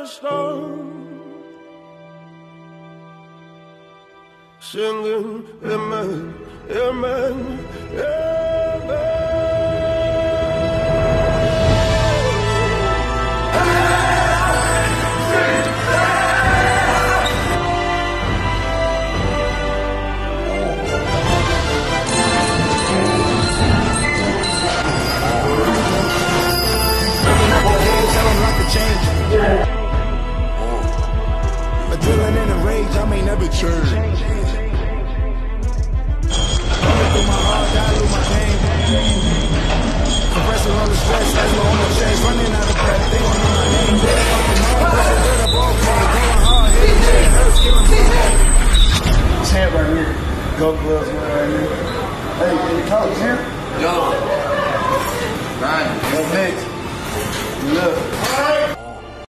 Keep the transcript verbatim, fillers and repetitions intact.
storm, singing amen, amen, amen. Adrenaline and a rage, I may never change. Coming through my heart, dilute my pain. Compressing on the stress, asthma on the chest, running out of breath. They don't know my name. They fucking hard, pushing to the ball game. Going hard, hitting it, it hurts, killing me. This hand right here, golf gloves right here. Hey, can you talk to him? Yo. Ryan. Yo, Nick. Look.